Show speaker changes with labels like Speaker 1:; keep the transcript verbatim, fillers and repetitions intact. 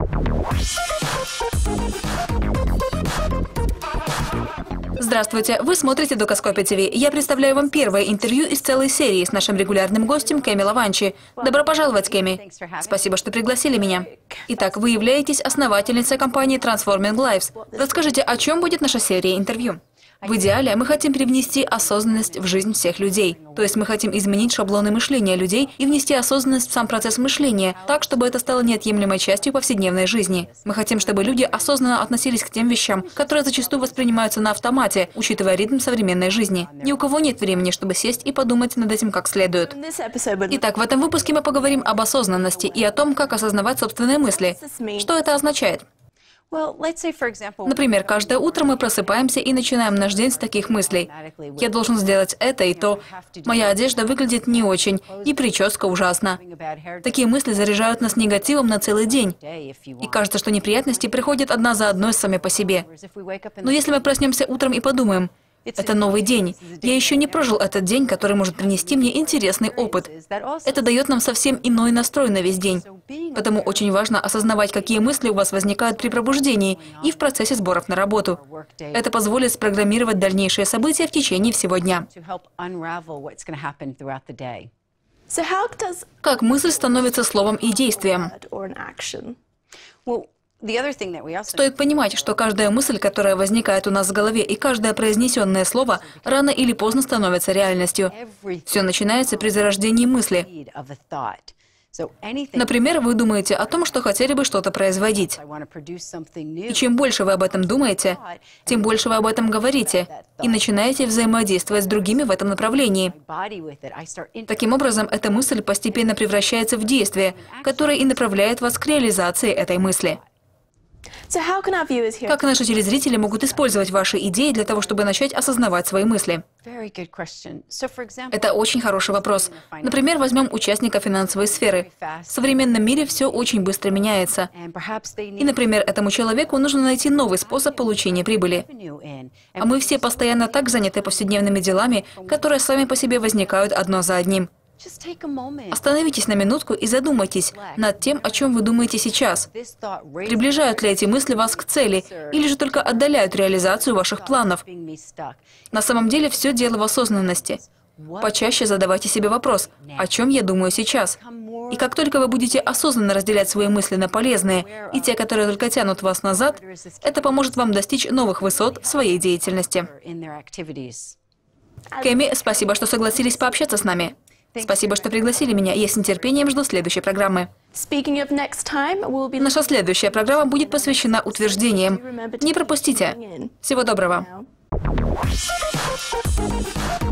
Speaker 1: Здравствуйте, вы смотрите Докаскопия ТВ. Я представляю вам первое интервью из целой серии с нашим регулярным гостем Кэми Лаванчи. Добро пожаловать, Кэми. Спасибо, что пригласили меня. Итак, вы являетесь основательницей компании Transforming Lives. Расскажите, о чем будет наша серия интервью? В идеале мы хотим привнести осознанность в жизнь всех людей. То есть мы хотим изменить шаблоны мышления людей и внести осознанность в сам процесс мышления, так, чтобы это стало неотъемлемой частью повседневной жизни. Мы хотим, чтобы люди осознанно относились к тем вещам, которые зачастую воспринимаются на автомате, учитывая ритм современной жизни. Ни у кого нет времени, чтобы сесть и подумать над этим как следует. Итак, в этом выпуске мы поговорим об осознанности и о том, как осознавать собственные мысли. Что это означает? Например, каждое утро мы просыпаемся и начинаем наш день с таких мыслей. Я должен сделать это и то. Моя одежда выглядит не очень, и прическа ужасна. Такие мысли заряжают нас негативом на целый день. И кажется, что неприятности приходят одна за одной сами по себе. Но если мы проснемся утром и подумаем: это новый день. Я еще не прожил этот день, который может принести мне интересный опыт. Это дает нам совсем иной настрой на весь день. Потому очень важно осознавать, какие мысли у вас возникают при пробуждении и в процессе сборов на работу. Это позволит спрограммировать дальнейшие события в течение всего дня. Как мысль становится словом и действием? Стоит понимать, что каждая мысль, которая возникает у нас в голове, и каждое произнесенное слово рано или поздно становится реальностью. Все начинается при зарождении мысли. Например, вы думаете о том, что хотели бы что-то производить. И чем больше вы об этом думаете, тем больше вы об этом говорите и начинаете взаимодействовать с другими в этом направлении. Таким образом, эта мысль постепенно превращается в действие, которое и направляет вас к реализации этой мысли. Как наши телезрители могут использовать ваши идеи для того, чтобы начать осознавать свои мысли? Это очень хороший вопрос. Например, возьмем участника финансовой сферы. В современном мире все очень быстро меняется. И, например, этому человеку нужно найти новый способ получения прибыли. А мы все постоянно так заняты повседневными делами, которые сами по себе возникают одно за одним. Остановитесь на минутку и задумайтесь над тем, о чем вы думаете сейчас. Приближают ли эти мысли вас к цели, или же только отдаляют реализацию ваших планов? На самом деле все дело в осознанности. Почаще задавайте себе вопрос: о чем я думаю сейчас? И как только вы будете осознанно разделять свои мысли на полезные и те, которые только тянут вас назад, это поможет вам достичь новых высот в своей деятельности. Кэми, спасибо, что согласились пообщаться с нами. Спасибо, что пригласили меня. Я с нетерпением жду следующей программы. Наша следующая программа будет посвящена утверждениям. Не пропустите. Всего доброго.